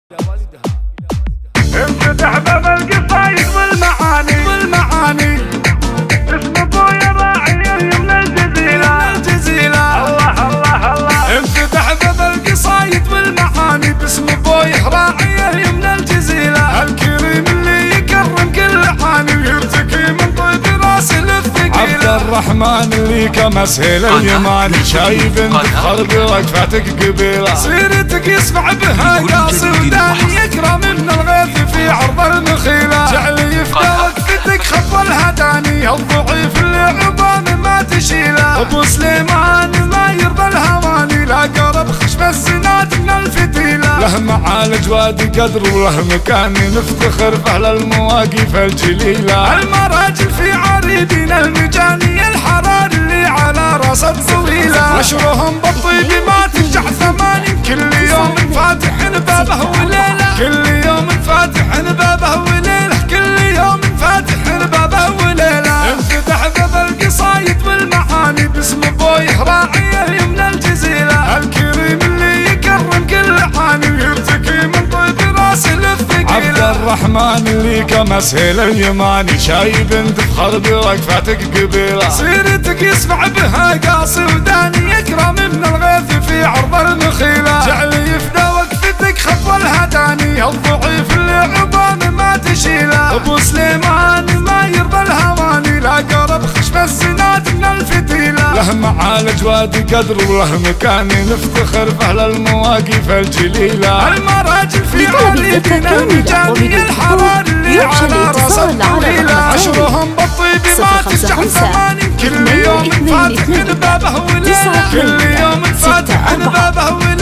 انفتح باب القصايد والمعاني اسم ابويا راعي من الجزيلة الله انفتح باب القصايد والمعاني باسم ابويا راعي من الجزيلة الكريم اللي يكرم كل حاني ويرتقي من طيب راسه للثقيلة عبد الرحمن اللي كمسهل اليماني شايف انت بخرب وقفتك قبيلة سيرتك يسمع بها قاصي وداني يكرم من الغيث في عرض المخيلة جعل يفدى وقفتك خط الهداني الضعيف اللي عظام ما تشيله ابو سليمان ما يرضى الهواني لا قرب خشم الزناد من الفتيلة له معالج وادي قدر وله مكان نفتخر فاهل المواقف الجليلة المراجل في عريدين المجاني الحرار اللي على راس الطويلة عشرهم بالطيب ما ترجع ثمانين كل يوم فاتح بابه وليلة كل يوم فاتح بابه وليلة كل يوم فاتح بابه وليلة انفتح باب القصايد والمعاني باسم ابويه راعي من الجزيلة الكريم اللي يكرم كل حاني ويرتقي من طيب راسه للثقيلة عبد الرحمن اللي كمسهل اليماني شايب انت بخرب وقفتك قبيلة سيرتك يسمع بها قاصي وداني يكرم من الغيث في عرض المخيلة جعل يفدى وقفتك خط الهداني الضعيف اللي عظام ما تشيله ابو سليمان ما يرضى الهواني لا قرب خشم الزناد من الفتيلة له معالج وادي قدر وله مكان نفتخر فاهل المواقف الجليلة المراجل في عريدين المجاني الحرار اللي على راس الطويلة عشرهم بالطيب ما ترجع ثمانين كل يوم فاتح بابه وليلة كل يوم فاتح بابه وليلة